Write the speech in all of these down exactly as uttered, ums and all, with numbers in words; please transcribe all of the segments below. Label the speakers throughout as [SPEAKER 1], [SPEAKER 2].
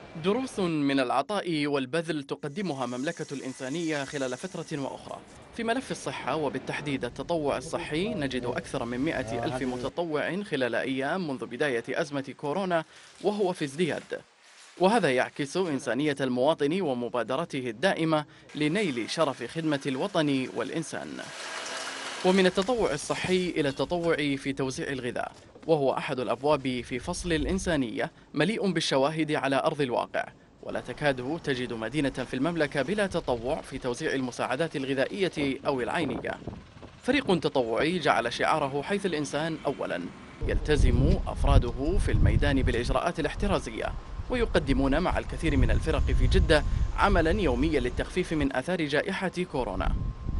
[SPEAKER 1] دروس من العطاء والبذل تقدمها مملكة الإنسانية خلال فترة وأخرى. في ملف الصحة وبالتحديد التطوع الصحي نجد أكثر من مئة ألف متطوع خلال أيام منذ بداية أزمة كورونا، وهو في ازدياد. وهذا يعكس إنسانية المواطن ومبادرته الدائمة لنيل شرف خدمة الوطن والإنسان. ومن التطوع الصحي إلى التطوع في توزيع الغذاء، وهو أحد الأبواب في فصل الإنسانية مليء بالشواهد على أرض الواقع. ولا تكاد تجد مدينة في المملكة بلا تطوع في توزيع المساعدات الغذائية أو العينية. فريق تطوعي جعل شعاره حيث الإنسان أولاً، يلتزم أفراده في الميدان بالإجراءات الاحترازية، ويقدمون مع الكثير من الفرق في جدة عملاً يومياً للتخفيف من آثار جائحة كورونا.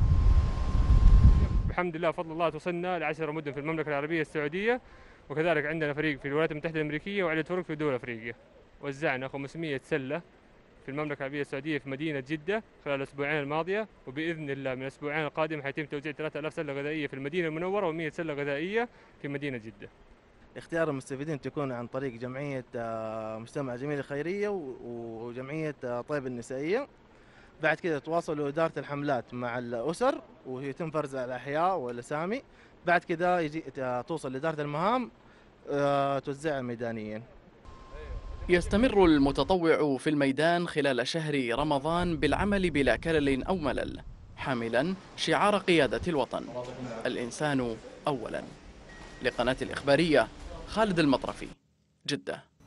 [SPEAKER 2] بحمد الله وفضل الله توصلنا لعشر مدن في المملكة العربية السعودية، وكذلك عندنا فريق في الولايات المتحدة الأمريكية وعدة فرق في الدول الأفريقية. وزعنا خمسمئة سلة في المملكة العربية السعودية في مدينة جدة خلال الأسبوعين الماضية، وبإذن الله من الأسبوعين القادم حيتم توزيع ثلاثة آلاف سلة غذائية في المدينة المنورة و100 سلة غذائية في مدينة جدة.
[SPEAKER 3] اختيار المستفيدين تكون عن طريق جمعية آه، مجتمع جميل الخيرية و- وجمعية آه، طيب النسائية. بعد كده تواصلوا إدارة الحملات مع الأسر ويتم فرز الأحياء والأسامي. بعد كده يجي آه، توصل لإدارة المهام، آه، توزعها ميدانيا.
[SPEAKER 1] يستمر المتطوع في الميدان خلال شهر رمضان بالعمل بلا كلل أو ملل، حاملا شعار قيادة الوطن: الإنسان أولا. لقناة الإخبارية، خالد المطرفي، جدة.